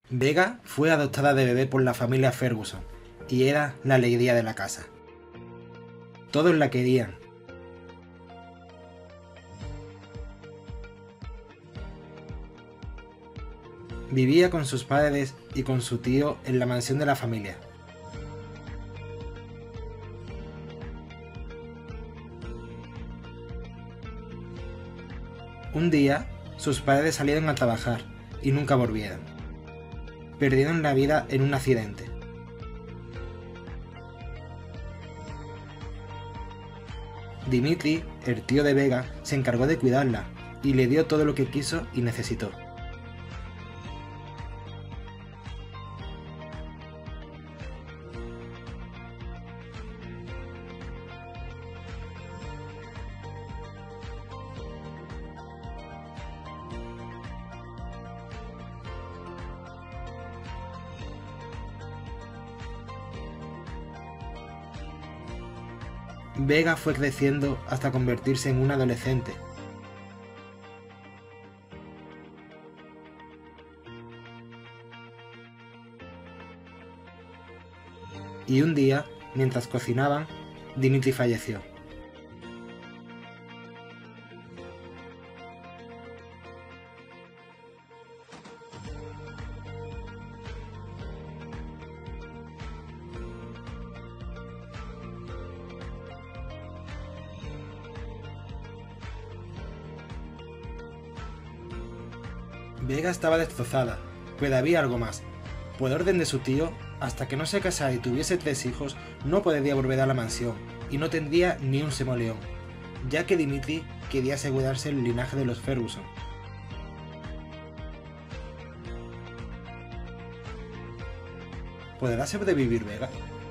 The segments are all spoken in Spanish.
Vega fue adoptada de bebé por la familia Ferguson y era la alegría de la casa. Todos la querían. Vivía con sus padres y con su tío en la mansión de la familia. Un día, sus padres salieron a trabajar y nunca volvieron. Perdieron la vida en un accidente. Dimitri, el tío de Vega, se encargó de cuidarla y le dio todo lo que quiso y necesitó. Vega fue creciendo hasta convertirse en un adolescente. Y un día, mientras cocinaban, Dimitri falleció. Vega estaba destrozada, pero había algo más. Por orden de su tío, hasta que no se casara y tuviese 3 hijos, no podría volver a la mansión, y no tendría ni un simoleón, ya que Dimitri quería asegurarse el linaje de los Ferguson. ¿Podrá sobrevivir Vega?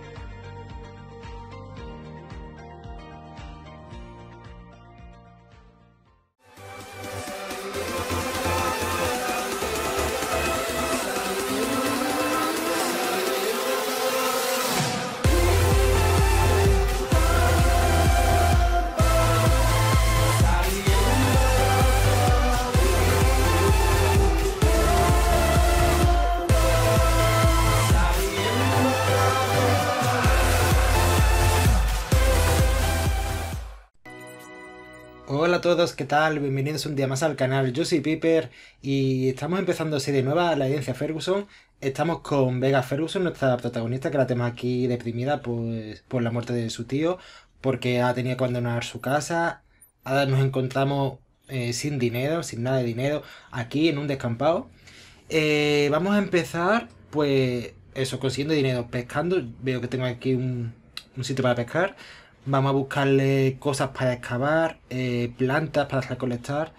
Hola a todos, ¿qué tal? Bienvenidos un día más al canal, yo soy Piper y estamos empezando serie nueva, la herencia Ferguson. Estamos con Vega Ferguson, nuestra protagonista, que la tenemos aquí deprimida pues, por la muerte de su tío, porque ha tenido que abandonar su casa. Ahora nos encontramos sin dinero, sin nada de dinero, aquí en un descampado. Vamos a empezar, pues eso, consiguiendo dinero, pescando. Veo que tengo aquí un sitio para pescar. Vamos a buscarle cosas para excavar, plantas para recolectar.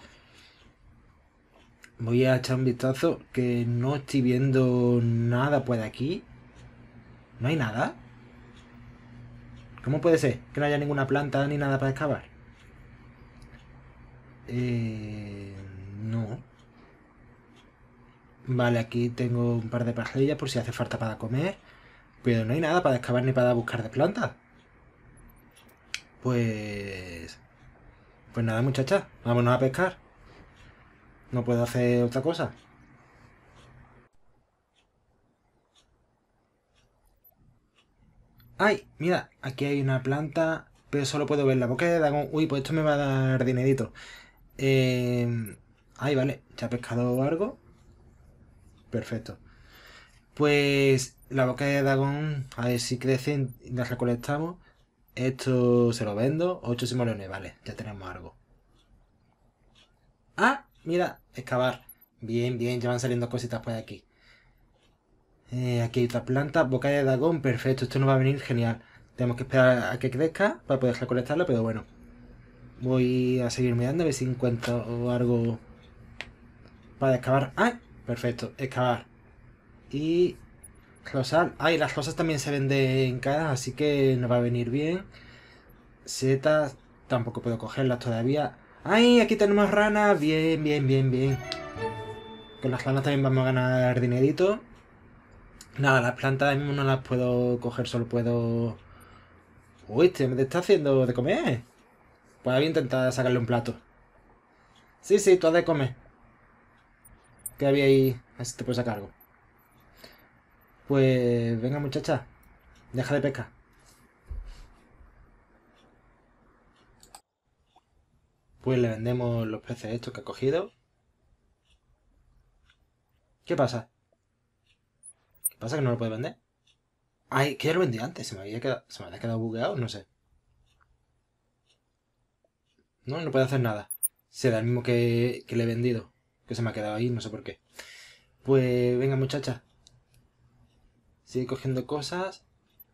Voy a echar un vistazo, que no estoy viendo nada por aquí. ¿No hay nada? ¿Cómo puede ser que no haya ninguna planta ni nada para excavar? No. Vale, aquí tengo un par de pajillas por si hace falta para comer. Pero no hay nada para excavar ni para buscar de plantas. Pues nada, muchacha, vámonos a pescar. No puedo hacer otra cosa. ¡Ay! Mira, aquí hay una planta, pero solo puedo ver la boca de dragón. Uy, pues esto me va a dar dinerito. Ay, vale, ya he pescado algo. Perfecto. Pues la boca de dragón, a ver si crecen y las recolectamos. Esto se lo vendo, 8 simoleones, vale, ya tenemos algo. ¡Ah! Mira, excavar. Bien, bien, ya van saliendo cositas por aquí. Aquí hay otra planta, boca de dragón, perfecto, esto nos va a venir genial. Tenemos que esperar a que crezca para poder recolectarlo, pero bueno. Voy a seguir mirando a ver si encuentro algo para excavar. ¡Ah! Perfecto, excavar. Y rosal. ¡Ay! Las rosas también se venden caras, así que nos va a venir bien. Setas, tampoco puedo cogerlas todavía. ¡Ay! Aquí tenemos ranas. Bien, bien, bien, bien. Con las ranas también vamos a ganar dinerito. Nada, las plantas ahora mismo no las puedo coger, solo puedo... Uy, este me está haciendo de comer. Pues voy a intentar sacarle un plato. Sí, sí, tú has de comer. ¿Qué había ahí? A ver si te puedo sacar algo. Pues venga muchacha, deja de pescar. Pues le vendemos los peces estos que ha cogido. ¿Qué pasa? ¿Qué pasa que no lo puede vender? Ay, que ya lo vendí antes, se me había quedado bugueado, no sé. No, no puede hacer nada. Se da el mismo que le he vendido. Que se me ha quedado ahí, no sé por qué. Pues venga muchacha. Sigue cogiendo cosas.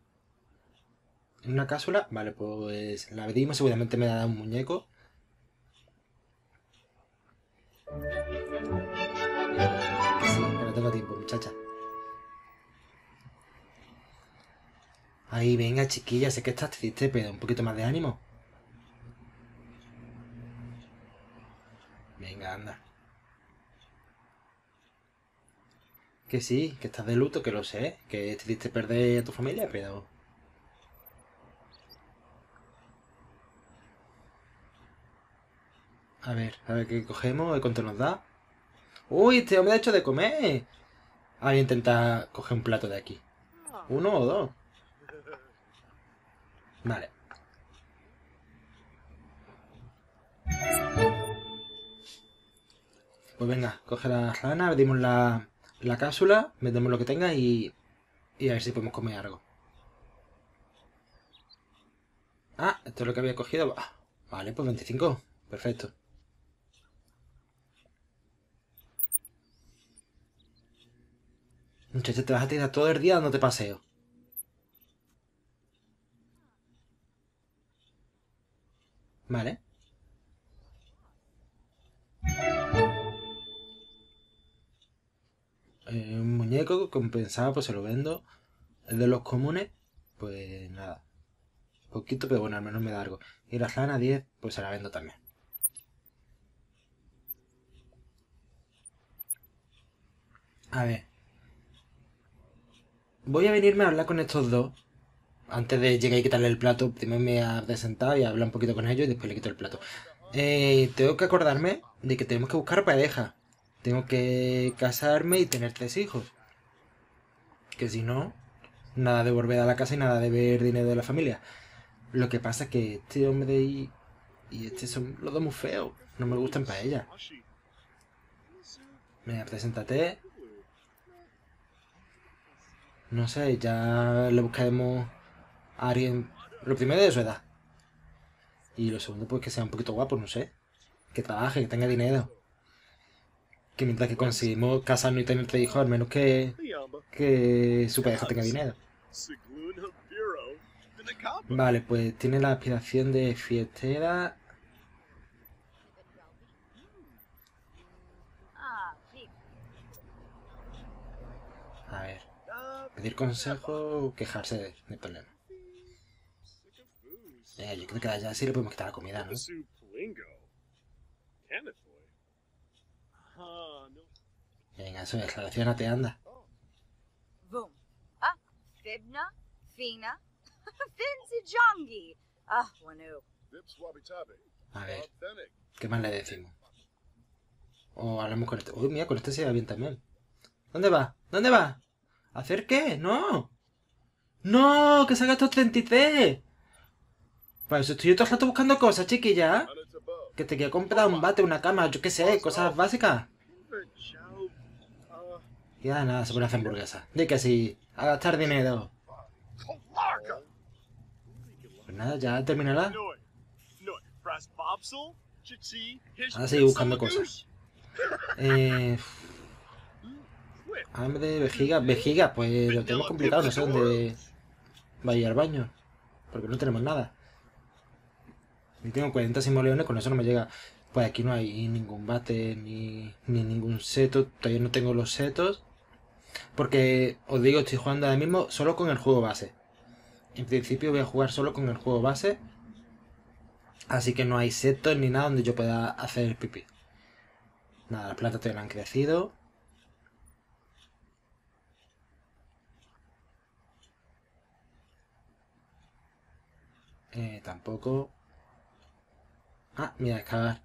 En una cápsula. Vale, pues la abrimos. Seguramente me da un muñeco. Que sí, que no tengo tiempo, muchacha. Ahí, venga, chiquilla. Sé que estás triste, pero un poquito más de ánimo. Venga, anda. Que sí, que estás de luto, que lo sé. Que es triste perder a tu familia, pero... a ver qué cogemos, de cuánto nos da. ¡Uy, este hombre ha hecho de comer! Ahora intenta coger un plato de aquí. ¿Uno o dos? Vale. Pues venga, coge la rana, abrimos la cápsula, metemos lo que tenga y a ver si podemos comer algo. Ah, esto es lo que había cogido. Ah, vale, pues 25. Perfecto. Muchachos, te vas a tirar todo el día dándote paseo. Vale. Un muñeco compensado, pues se lo vendo. El de los comunes, pues nada. Poquito, pero bueno, al menos me da algo. Y la rana 10, pues se la vendo también. A ver. Voy a venirme a hablar con estos dos. Antes de llegar y quitarle el plato, primero me voy a sentar y a hablar un poquito con ellos y después le quito el plato. Tengo que acordarme de que tenemos que buscar pareja. Tengo que casarme y tener 3 hijos. Que si no, nada de volver a la casa y nada de ver dinero de la familia. Lo que pasa es que este hombre y este son los dos muy feos. No me gustan para ella. Venga, preséntate. No sé, ya le buscaremos a alguien. Lo primero de su edad. Y lo segundo, pues que sea un poquito guapo, no sé. Que trabaje, que tenga dinero. Que mientras que conseguimos casarnos y tener 3 hijos, al menos que su pareja tenga dinero. Vale, pues tiene la aspiración de fiestera. A ver, pedir consejo, quejarse de problema. Yo creo que ya sí le podemos quitar la comida, ¿no? Venga, eso es, relacionate, anda. Boom. Ah, Fibna, Fina, Finzijongi. Ah, Wanu. A ver, ¿qué más le decimos? O hablamos con este. Uy, mira, con este se va bien también. ¿Dónde va? ¿Dónde va? ¿Hacer qué? ¡No! ¡No! ¡Que se ha gastado 33! Para eso estoy yo todo el rato buscando cosas, chiquilla. Que te quiero comprar un bate, una cama, yo qué sé, cosas básicas. Ya nada, se pone a hacer hamburguesas. Di que sí, a gastar dinero. Pues nada, ya terminará. Ahora sigue buscando cosas. Hambre, vejiga. Vejiga, pues lo tenemos complicado, no sé dónde va a ir al baño. Porque no tenemos nada. Y tengo 40 simoleones, con eso no me llega. Pues aquí no hay ningún bate ni ningún seto. Todavía no tengo los setos. Porque os digo, estoy jugando ahora mismo solo con el juego base. En principio voy a jugar solo con el juego base. Así que no hay setos ni nada donde yo pueda hacer pipí. Nada, las plantas todavía no han crecido. Tampoco. Ah, mira, excavar.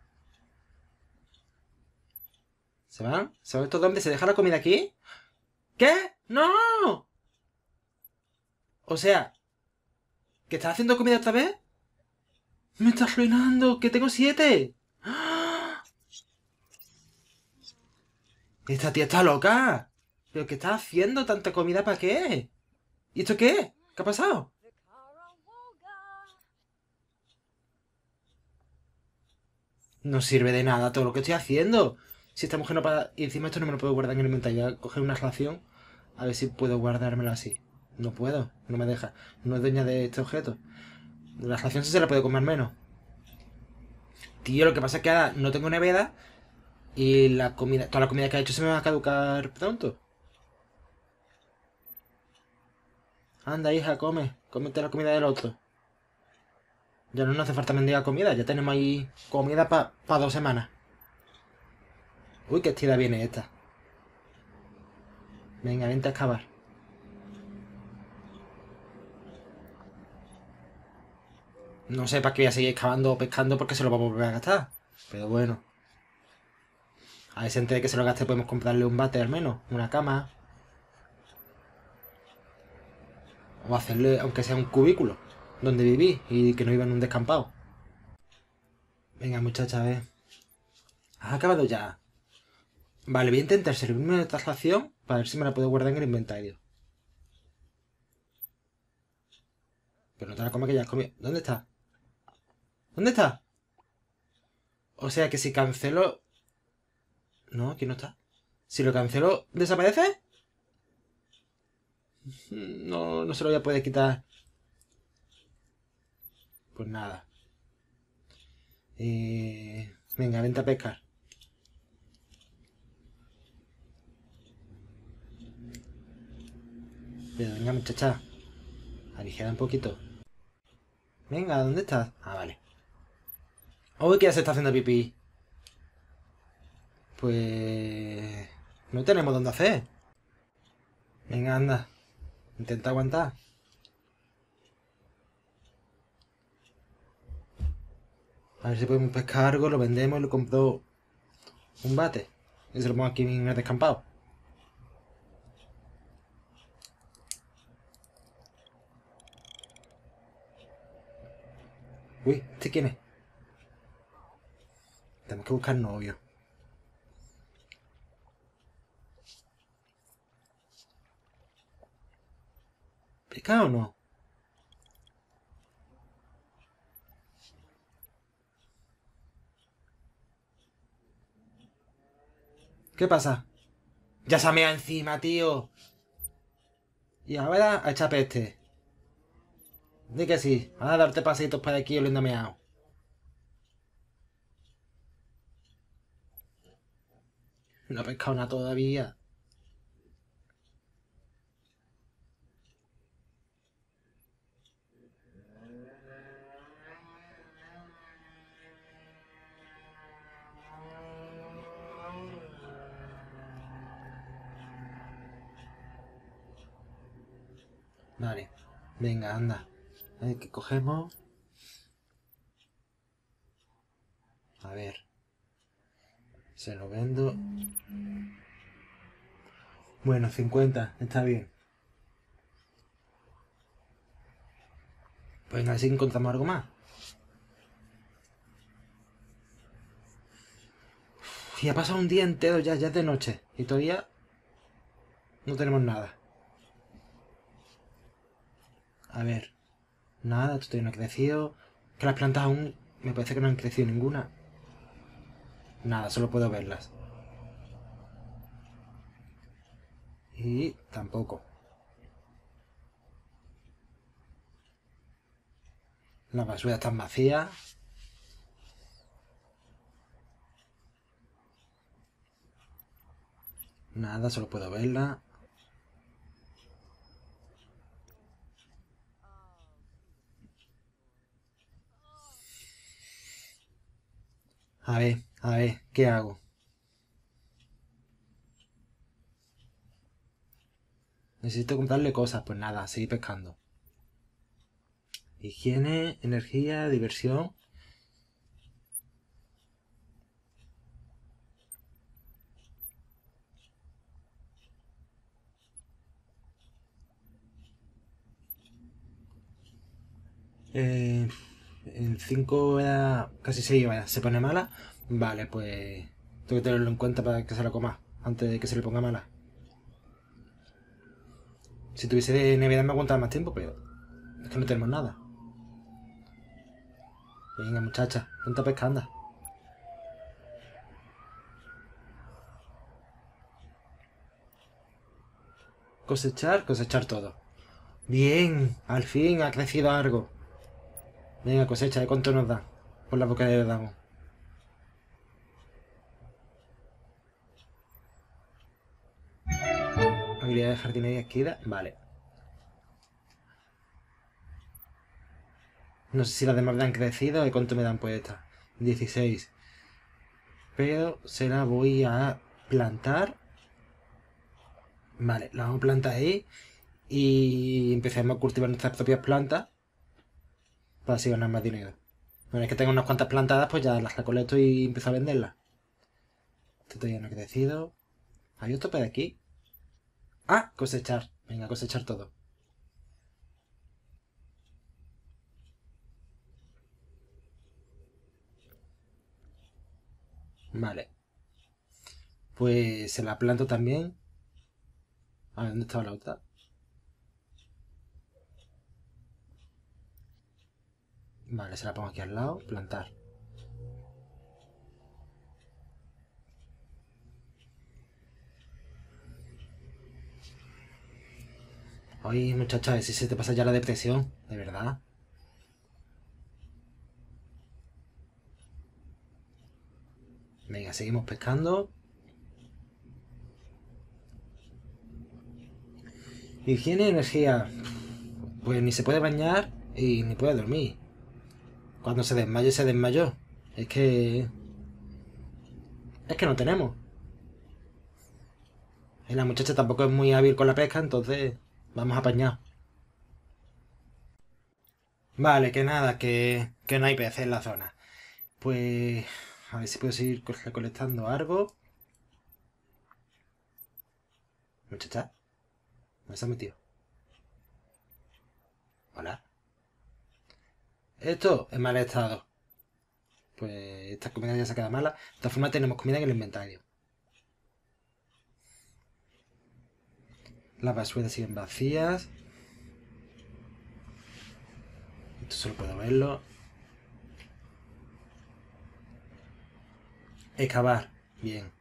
¿Se van? ¿Se van estos hombres? ¿Se deja la comida aquí? ¿Qué? ¡No! O sea, ¿que estás haciendo comida otra vez? ¡Me estás arruinando! ¡Que tengo 7! ¡Ah! ¡Esta tía está loca! ¿Pero qué estás haciendo? ¿Tanta comida para qué? ¿Y esto qué? ¿Qué ha pasado? No sirve de nada todo lo que estoy haciendo. Si esta mujer no para... Y encima esto no me lo puedo guardar en el inventario. Voy a coger una ración. A ver si puedo guardármelo así. No puedo. No me deja. No es dueña de este objeto. La ración sí se la puede comer menos. Tío, lo que pasa es que ahora no tengo nevera. Y la comida... Toda la comida que ha hecho se me va a caducar pronto. Anda, hija, come. Cómete la comida del otro. Ya no nos hace falta mendigar comida. Ya tenemos ahí comida para 2 semanas. Uy, qué estira viene esta. Venga, vente a excavar. No sé para qué voy a seguir excavando o pescando porque se lo vamos a volver a gastar. Pero bueno. A ese antes de que se lo gaste podemos comprarle un bate al menos. Una cama. O hacerle, aunque sea un cubículo. Donde viví y que no iba en un descampado. Venga, muchacha, a ver. ¿Has acabado ya? Vale, voy a intentar servirme de esta ración para ver si me la puedo guardar en el inventario. Pero no te la comas que ya has comido. ¿Dónde está? ¿Dónde está? O sea que si cancelo... No, aquí no está. Si lo cancelo, ¿desaparece? No, no se lo voy a poder quitar. Pues nada. Venga, vente a pescar. Pero venga, muchacha. Aligera un poquito. Venga, ¿dónde estás? Ah, vale. Uy, que ya se está haciendo pipí. Pues... No tenemos dónde hacer. Venga, anda. Intenta aguantar. A ver si podemos pescar algo, lo vendemos y lo compro un bate. Y se lo pongo aquí en el descampado. Uy, ¿este quién es? Tenemos que buscar novio. ¿Pesca o no? ¿Qué pasa? Ya se ha meado encima, tío. Y ahora a echar peste. Di que sí. A darte pasitos para aquí oliendo a meao. No he pescado nada todavía. Vale. Venga, anda. A ver, ¿qué cogemos? A ver. Se lo vendo. Bueno, 50. Está bien. Pues venga, a ver si encontramos algo más. Y ha pasado un día entero ya, ya es de noche. Y todavía no tenemos nada. A ver. Nada, esto todavía no ha crecido. Que las plantas aún me parece que no han crecido ninguna. Nada, solo puedo verlas. Y tampoco. Las basuras están vacías. Nada, solo puedo verla. A ver, ¿qué hago? Necesito comprarle cosas, pues nada, seguir pescando. Higiene, energía, diversión. En 5 era... Casi 6 vaya, se pone mala. Vale, pues... Tengo que tenerlo en cuenta para que se la coma. Antes de que se le ponga mala. Si tuviese de Navidad me aguantaba más tiempo, pero... Es que no tenemos nada. Venga, muchacha. Ponte a pescar, anda. Cosechar, cosechar todo. Bien, al fin ha crecido algo. Venga, cosecha, ¿de cuánto nos da? Por la boca de dragón. Habilidad de jardinería adquirida. Vale. No sé si las demás me han crecido. ¿De cuánto me dan pues esta? 16. Pero se la voy a plantar. Vale, la vamos a plantar ahí. Y empecemos a cultivar nuestras propias plantas. Para así ganar más dinero. Una vez que tenga unas cuantas plantadas, pues ya las recolecto y empiezo a venderlas. Esto todavía no ha crecido. Hay otro por aquí. Ah, cosechar. Venga, cosechar todo. Vale. Pues se la planto también. A ver, ¿dónde estaba la otra? Vale, se la pongo aquí al lado. Plantar. Oye, muchacha, a ver si se te pasa ya la depresión. De verdad. Venga, seguimos pescando. Higiene y energía. Pues ni se puede bañar y ni puede dormir. Cuando se desmaye, se desmayó. Es que... Es que no tenemos. Y la muchacha tampoco es muy hábil con la pesca, entonces vamos a apañar. Vale, que nada, que no hay peces en la zona. Pues... A ver si puedo seguir recolectando algo. Muchacha, ¿dónde se ha metido? Hola. Esto en mal estado. Pues esta comida ya se queda mala. De todas formas tenemos comida en el inventario. Las basuras siguen vacías. Esto solo puedo verlo. Excavar. Bien.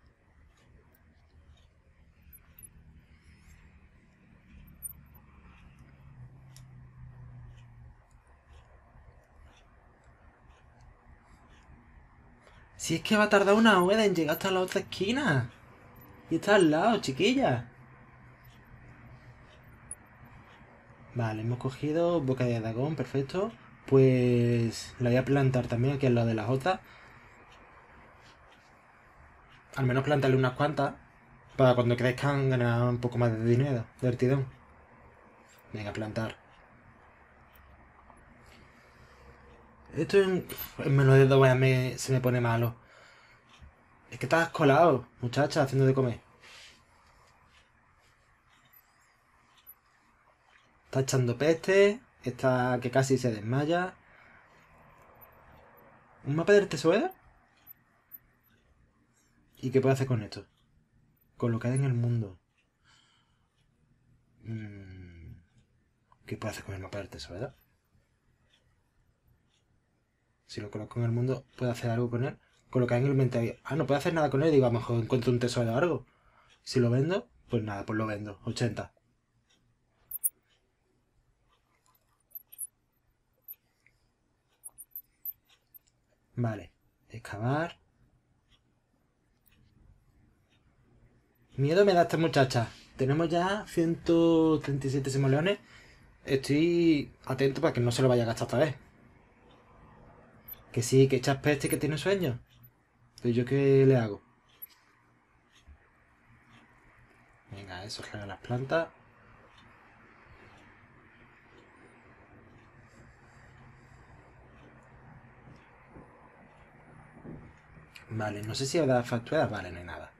Si es que va a tardar una hora en llegar hasta la otra esquina. Y está al lado, chiquilla. Vale, hemos cogido boca de dragón, perfecto. Pues la voy a plantar también aquí al lado de las otras. Al menos plantarle unas cuantas. Para cuando crezcan ganar un poco más de dinero, del tirón. Venga, plantar. Esto en menos de 2 horas se me pone malo. Es que estás colado, muchacha, haciendo de comer. Está echando peste. Está que casi se desmaya. ¿Un mapa del tesoro? ¿Y qué puedo hacer con esto? Colocar en el mundo. ¿Qué puedo hacer con el mapa del tesoro? Si lo coloco en el mundo, ¿puedo hacer algo con él? Colocar en el inventario. Ah, no puedo hacer nada con él. Digo, a lo mejor encuentro un tesoro o algo. Si lo vendo, pues nada, pues lo vendo. 80. Vale. Excavar. Miedo me da esta muchacha. Tenemos ya 137 simoleones. Estoy atento para que no se lo vaya a gastar otra vez. Que sí, que echas peste y que tiene sueño. Pero yo qué le hago. Venga, eso es las plantas. Vale, no sé si habrá facturas. Vale, no hay nada.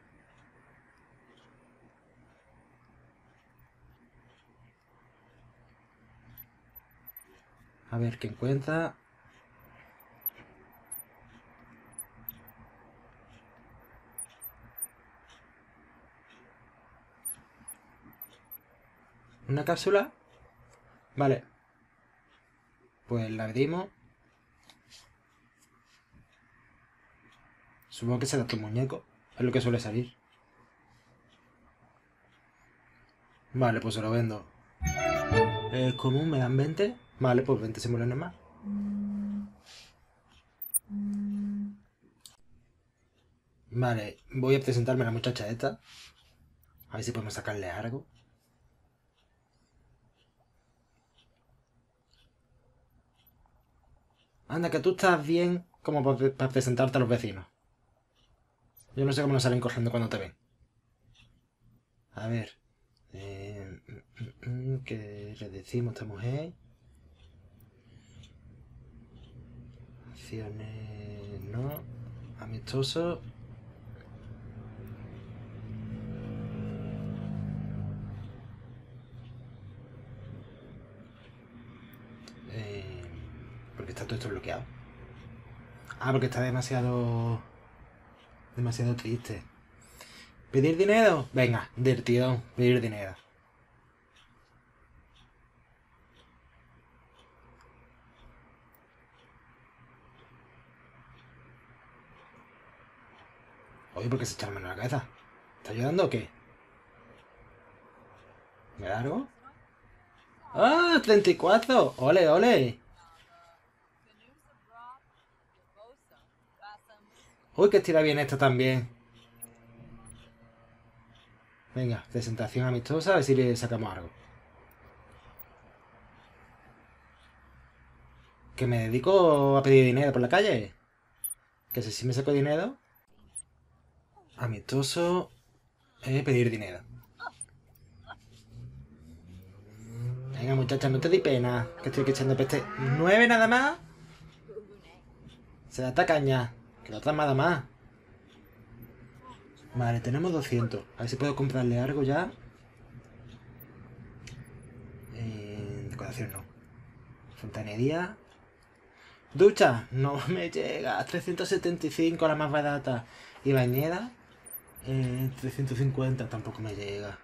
A ver qué encuentra. ¿Una cápsula? Vale. Pues la abrimos. Supongo que será tu muñeco. Es lo que suele salir. Vale, pues se lo vendo. ¿Común? ¿Me dan 20? Vale, pues 20 simoleones más. Vale, voy a presentarme a la muchacha esta. A ver si podemos sacarle algo. Anda, que tú estás bien como para presentarte a los vecinos. Yo no sé cómo nos salen corriendo cuando te ven. A ver. ¿Qué le decimos a esta mujer? Acciones... no. Amistoso. Porque está todo esto bloqueado. Ah, porque está demasiado triste. ¿Pedir dinero? Venga, del tirón, pedir dinero. Oye, ¿por qué se echa la mano en la cabeza? ¿Está ayudando o qué? ¿Me da algo? ¡Ah! ¡34! ¡Ole, ole! Uy, que estira bien esto también. Venga, presentación amistosa, a ver si le sacamos algo. Que me dedico a pedir dinero por la calle. Que si me saco dinero. Amistoso. Pedir dinero. Venga, muchacha, no te di pena. Que estoy aquí echando peste. 9 nada más. Se da tacaña. Que no nada más. Vale, tenemos 200. A ver si puedo comprarle algo ya. Decoración no. Fontanería. Ducha. No me llega. 375 la más barata. Y bañera. 350. Tampoco me llega.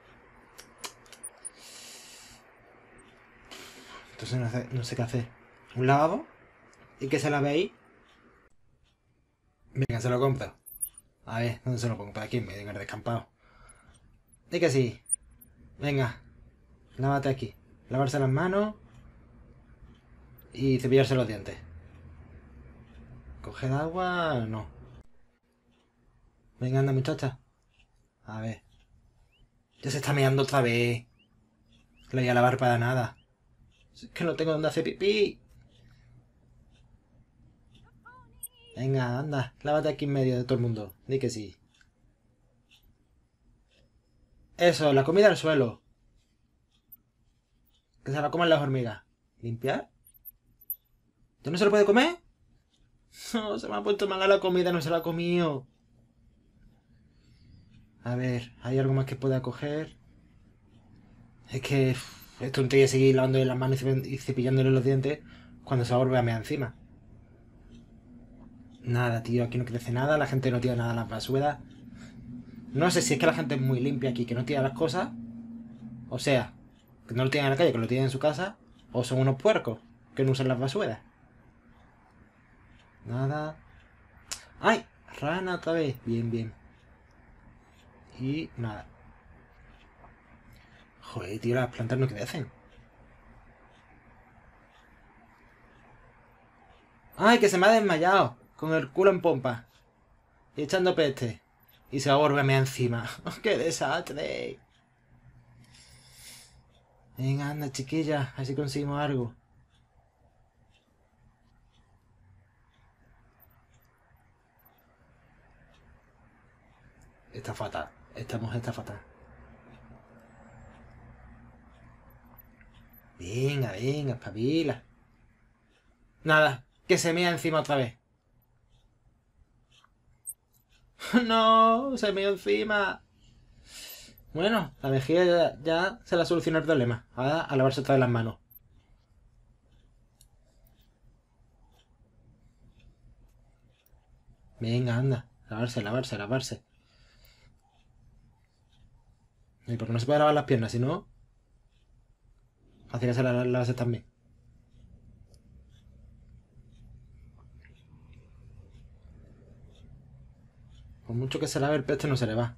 Entonces no sé qué hacer. ¿Un lavabo? ¿Y que se lave ahí? Venga, se lo compro. A ver, ¿dónde se lo pongo? Por aquí en medio, en el descampado. Di que sí. Venga, lávate aquí. Lavarse las manos. Y cepillarse los dientes. ¿Coger agua? No. Venga, anda, muchacha. A ver. Ya se está meando otra vez. No voy a lavar para nada. Es que no tengo donde hacer pipí. Venga, anda. Lávate aquí en medio de todo el mundo. Di que sí. Eso, la comida al suelo. Que se la coman las hormigas. ¿Limpiar? ¿Ya no se lo puede comer? No, se me ha puesto mala la comida, no se la ha comido. A ver, ¿hay algo más que pueda coger? Es que es tontería seguir lavándole las manos y cepillándole los dientes cuando se va a volver a mear encima. Nada, tío, aquí no crece nada, la gente no tira nada a las basuras. No sé si es que la gente es muy limpia aquí, que no tira las cosas. O sea, que no lo tienen en la calle, que lo tienen en su casa. O son unos puercos que no usan las basuras. Nada. ¡Ay! Rana otra vez. Bien, bien. Y nada. Joder, tío, las plantas no crecen. ¡Ay, que se me ha desmayado! Con el culo en pompa. Y echando peste. Y se va a volverme encima. ¡Qué desastre! Venga, anda, chiquilla. A ver si conseguimos algo. Está fatal. Esta mujer está fatal. Venga, venga, espabila. Nada, que se mea encima otra vez. No, se meó encima. Bueno, la vejiga ya se la soluciona el problema. Ahora a lavarse otra vez las manos. Venga, anda. Lavarse, lavarse, lavarse. ¿Y por qué no se puede lavar las piernas? Si no... Fácil que se las lavarse también. Por mucho que se lave el peste no se le va.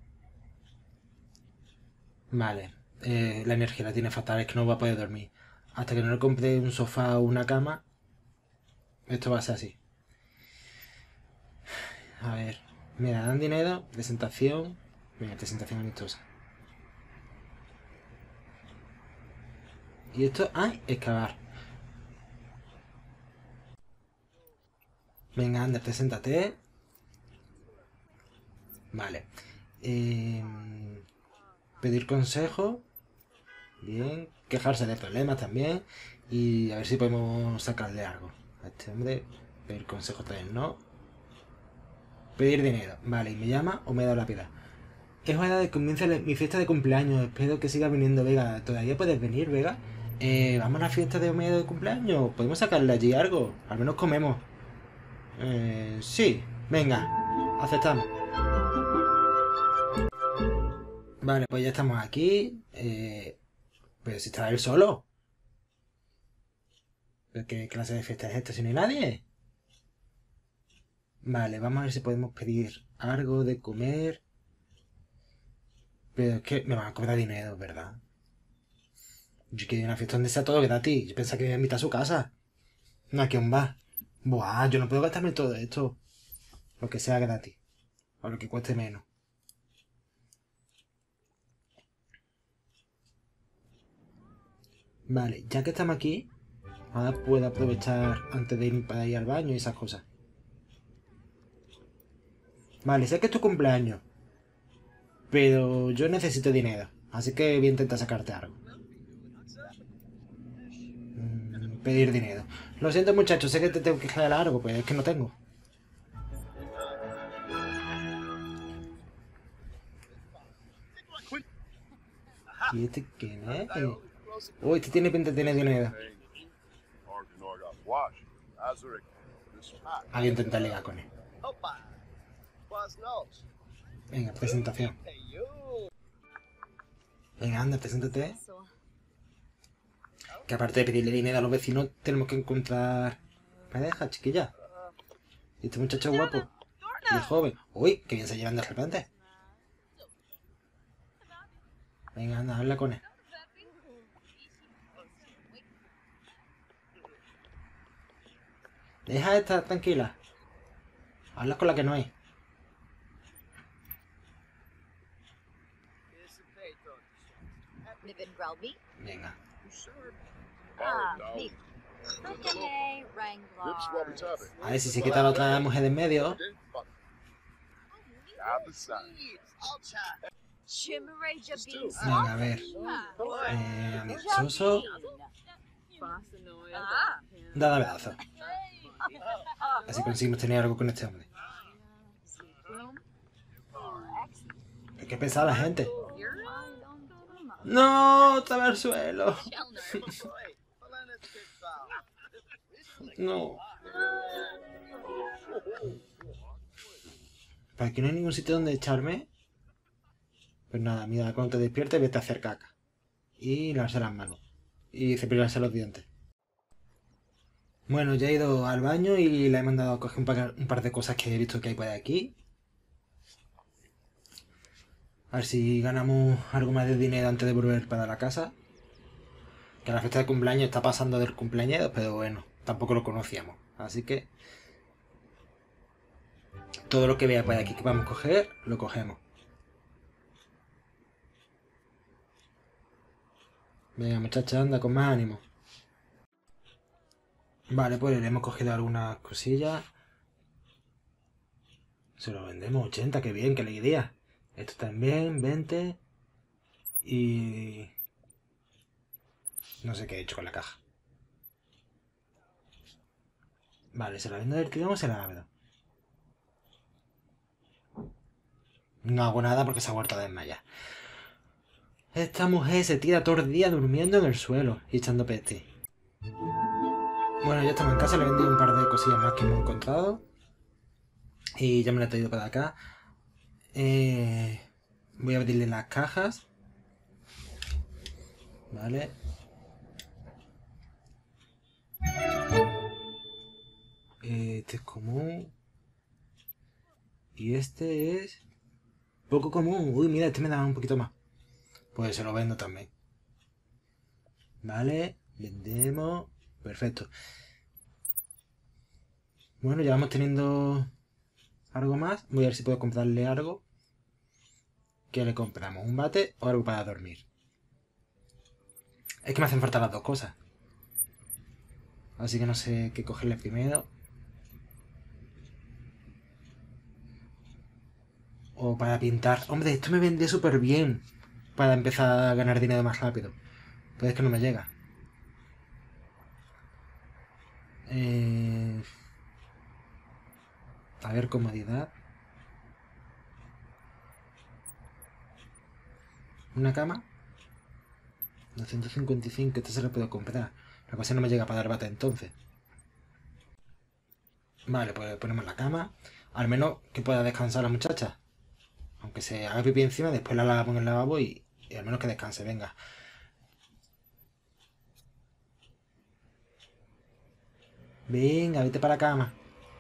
Vale. La energía la tiene fatal, es que no va a poder dormir. Hasta que no le compre un sofá o una cama, esto va a ser así. A ver. Mira, dan dinero, presentación. Mira, presentación amistosa. Y esto, ¡ay! Excavar. Venga, anda, preséntate. Vale. Pedir consejo. Bien. Quejarse de problemas también. Y a ver si podemos sacarle algo a este hombre. Pedir consejo también, ¿no? Pedir dinero. Vale, ¿y me llama o me da la piedad? Es hora de que comience mi fiesta de cumpleaños. Espero que siga viniendo, Vega. ¿Todavía puedes venir, Vega? Vamos a la fiesta de Homero de cumpleaños. ¿Podemos sacarle allí algo? Al menos comemos. Sí. Venga. Aceptamos. Vale, pues ya estamos aquí. Pero si está él solo. ¿Pero qué clase de fiesta es esta si no hay nadie? Vale, vamos a ver si podemos pedir algo de comer. Pero es que me van a cobrar dinero, ¿verdad? Yo quería una fiesta donde sea todo gratis. Yo pensaba que me iba a invitar a su casa. No, aquí a un bar. Buah, yo no puedo gastarme todo esto. Lo que sea gratis. O lo que cueste menos. Vale, ya que estamos aquí, ahora puedo aprovechar antes de ir para ir al baño y esas cosas. Vale, sé que es tu cumpleaños. Pero yo necesito dinero. Así que voy a intentar sacarte algo. Pedir dinero. Lo siento, muchachos, sé que te tengo que dejar algo, pero es que no tengo. ¿Y este quién es? Uy, este tiene pinta de tener dinero. Voy a intentar ligar con él. Venga, presentación. Venga, anda, preséntate. Que aparte de pedirle dinero a los vecinos, tenemos que encontrar pareja, chiquilla. Y este muchacho guapo. Y es joven. Uy, qué bien se llevan de repente. Venga, anda, habla con él. Deja de estar tranquila. Habla con la que no hay. Venga. A ver si se quita la otra mujer de en medio. Venga, a ver. Amistoso. Dada abrazo. Así conseguimos tener algo con este hombre. Qué pesada la gente. No, estaba al suelo. No. ¿Para aquí no hay ningún sitio donde echarme? Pues nada, mira, cuando te despiertes vete a hacer caca. Y lavarse las manos. Y cepillarse los dientes. Bueno, ya he ido al baño y le he mandado a coger un par de cosas que he visto que hay por aquí. A ver si ganamos algo más de dinero antes de volver para la casa. Que la fiesta de cumpleaños está pasando del cumpleañero, pero bueno, tampoco lo conocíamos. Así que todo lo que vea por aquí que vamos a coger, lo cogemos. Venga, muchacha, anda con más ánimo. Vale, pues le hemos cogido algunas cosillas. Se lo vendemos 80, qué bien, qué alegría. Esto también, 20. Y... no sé qué he hecho con la caja. Vale, ¿se la vendo del tirón o se la vendo? No hago nada porque se ha vuelto a desmayar. Esta mujer se tira todo el día durmiendo en el suelo y echando peste. Bueno, ya estamos en casa, le he vendido un par de cosillas más que hemos encontrado. Y ya me la he traído para acá. Voy a abrirle las cajas. Vale. Este es común. Y este es poco común. Uy, mira, este me da un poquito más. Pues se lo vendo también. Vale, vendemos. Perfecto. Bueno, ya vamos teniendo algo más. Voy a ver si puedo comprarle algo. ¿Qué le compramos? ¿Un bate o algo para dormir? Es que me hacen falta las dos cosas. Así que no sé qué cogerle primero. O para pintar. Hombre, esto me vende súper bien. Para empezar a ganar dinero más rápido. Pero es que no me llega. A ver, comodidad. ¿Una cama? 255, esto se lo puedo comprar. La cosa no me llega para dar bata entonces. Vale, pues ponemos la cama. Al menos que pueda descansar la muchacha. Aunque se haga pipí encima, después la lavamos en el lavabo y al menos que descanse, venga. Venga, vete para la cama.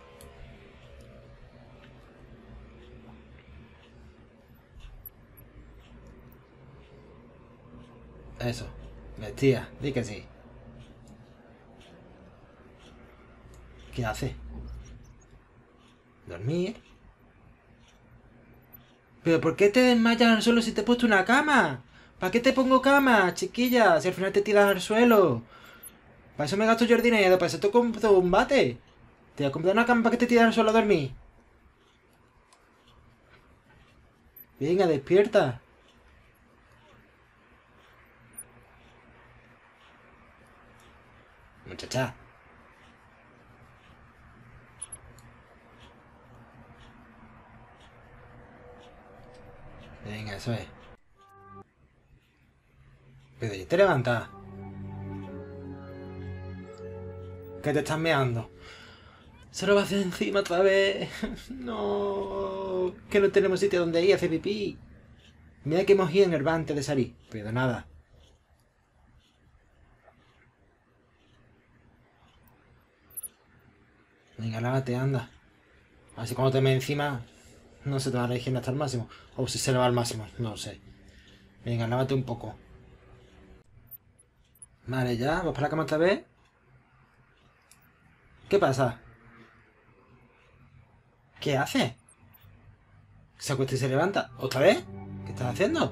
Eso. Vestía, di que sí. ¿Qué hace? ¿Dormir? ¿Pero por qué te desmayas al suelo si te he puesto una cama? ¿Para qué te pongo cama, chiquilla? Si al final te tiras al suelo. Para eso me gasto yo el dinero, para eso te compro un bate. Te voy a comprar una cama para que te tires al suelo a dormir. Venga, despierta. Muchacha. Venga, eso es. Pero ya te levantas. ¿Qué te estás meando? Se lo va a hacer encima otra vez. No. Que no tenemos sitio donde ir a hacer pipí. Mira que hemos ido en el bar antes de salir. Pero nada. Venga, lávate, anda. Así cuando te me encima no se te va la higiene hasta el máximo. O si se le va al máximo, no sé. Venga, lávate un poco. Vale, ya, vamos para la cama otra vez. ¿Qué pasa? ¿Qué hace? Se acuesta y se levanta. ¿Otra vez? ¿Qué estás haciendo?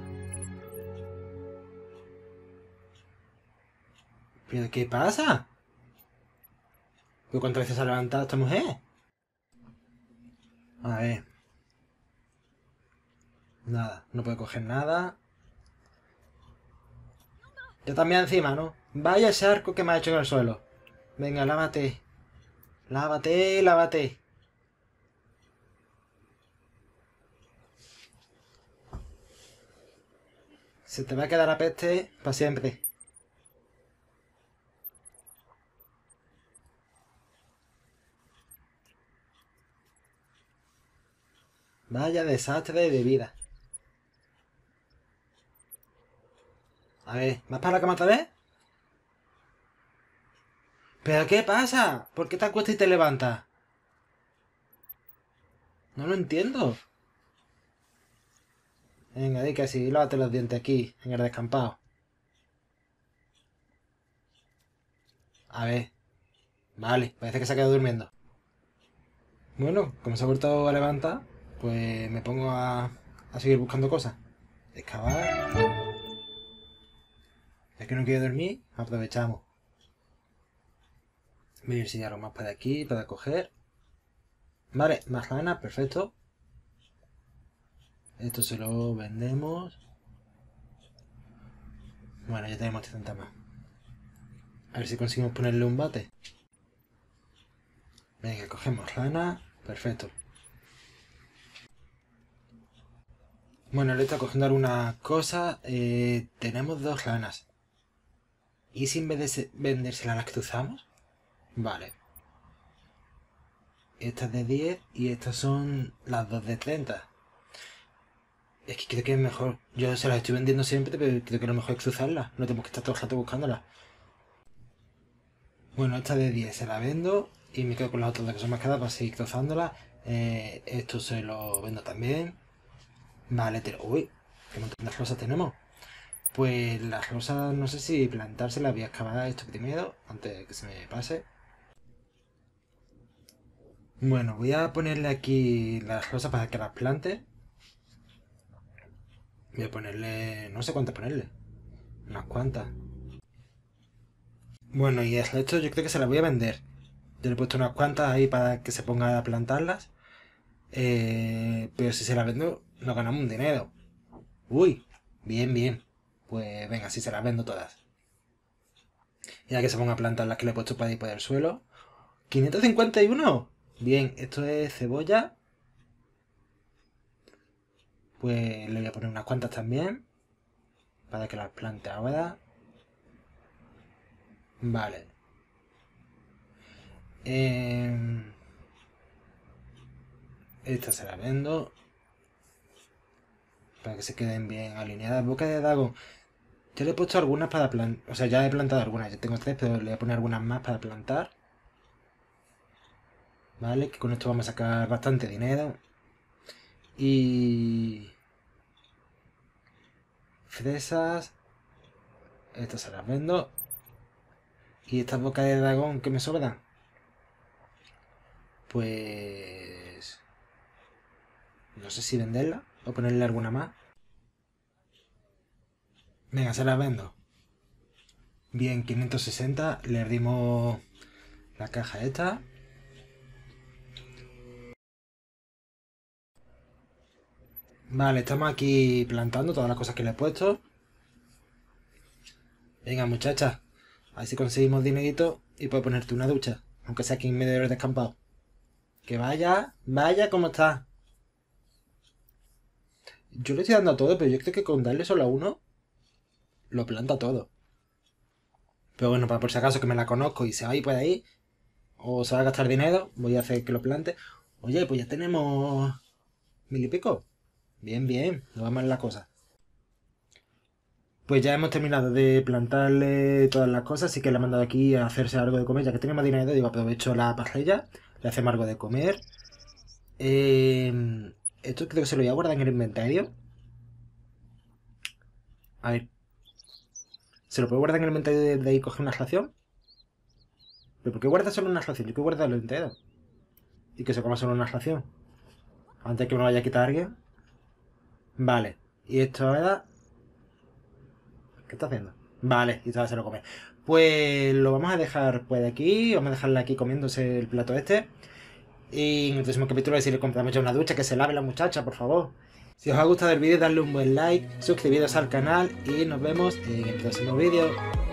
¿Pero qué pasa? ¿Pero cuántas veces se ha levantado esta mujer? A ver. Nada, no puedo coger nada. Yo también encima, ¿no? Vaya ese arco que me ha hecho en el suelo. Venga, lávate. Lávate, lávate. Se te va a quedar a peste para siempre. Vaya desastre de vida. A ver, ¿vas para la cama otra vez? ¿Pero qué pasa? ¿Por qué te acuestas y te levantas? No lo entiendo. Venga, di que sí, lávate los dientes aquí, en el descampado. A ver. Vale, parece que se ha quedado durmiendo. Bueno, como se ha vuelto a levantar, pues me pongo a seguir buscando cosas. Excavar. Es que no quiero dormir, aprovechamos. Voy a ver si hay algo más para aquí, para coger. Vale, más lana, perfecto. Esto se lo vendemos. Bueno, ya tenemos 30 más. A ver si conseguimos ponerle un bate. Venga, cogemos lana. Perfecto. Bueno, le está cogiendo algunas cosas. Tenemos dos lanas. ¿Y si en vez de vendérselas las cruzamos? Vale. Estas de 10 y estas son las dos de 30. Es que creo que es mejor. Yo se las estoy vendiendo siempre, pero creo que lo mejor es cruzarlas. No tenemos que estar todo el rato buscándolas. Bueno, esta de 10 se la vendo y me quedo con las otras dos que son más caras para seguir cruzándolas. Esto se lo vendo también. Vale, uy, qué montón de rosas tenemos. Pues las rosas no sé si plantárselas, voy a excavar esto primero antes de que se me pase. Bueno, voy a ponerle aquí las rosas para que las plante. Voy a ponerle, no sé cuántas ponerle, unas cuantas. Bueno, y el resto yo creo que se las voy a vender. Yo le he puesto unas cuantas ahí para que se ponga a plantarlas. Pero si se las vendo, nos ganamos un dinero. Uy, bien, bien. Pues venga, si se las vendo todas. Ya que se ponga a plantar las que le he puesto para ir por el suelo. ¡551! Bien, esto es cebolla. Pues le voy a poner unas cuantas también. Para que las plante ahora. Vale. Esta se la vendo. Para que se queden bien alineadas. Boca de dragón. Yo le he puesto algunas para plantar. O sea, ya he plantado algunas. Yo tengo 3, pero le voy a poner algunas más para plantar. Vale, que con esto vamos a sacar bastante dinero. Y... fresas. Estas se las vendo. Y estas bocas de dragón que me sobran. Pues... no sé si venderla o ponerle alguna más. Venga, se las vendo. Bien, 560. Le dimos la caja esta. Vale, estamos aquí plantando todas las cosas que le he puesto. Venga, muchacha. A ver si conseguimos dinerito y puedo ponerte una ducha. Aunque sea aquí en medio del descampado. Que vaya, vaya como está. Yo le estoy dando a todo, pero yo creo que con darle solo a uno, lo planta todo. Pero bueno, para por si acaso que me la conozco y se va a ir por ahí, o se va a gastar dinero, voy a hacer que lo plante. Oye, pues ya tenemos 1000 y pico. Bien, bien, no va mal la cosa. Pues ya hemos terminado de plantarle todas las cosas, así que le he mandado aquí a hacerse algo de comer. Ya que tenemos dinero, digo, aprovecho la parrilla, le hacemos algo de comer. Esto creo que se lo voy a guardar en el inventario. A ver. ¿Se lo puedo guardar en el inventario de ahí coger una ración? ¿Pero por qué guarda solo una ración? Yo quiero guardarlo entero. Y que se coma solo una ración. Antes que me lo vaya a quitar alguien. Vale. Y esto ahora... ¿qué está haciendo? Vale, y ahora se lo come. Pues lo vamos a dejar pues aquí. Vamos a dejarle aquí comiéndose el plato este. Y en el próximo capítulo si le compramos ya una ducha, que se lave la muchacha, por favor. Si os ha gustado el vídeo, dadle un buen like, suscribiros al canal y nos vemos en el próximo vídeo.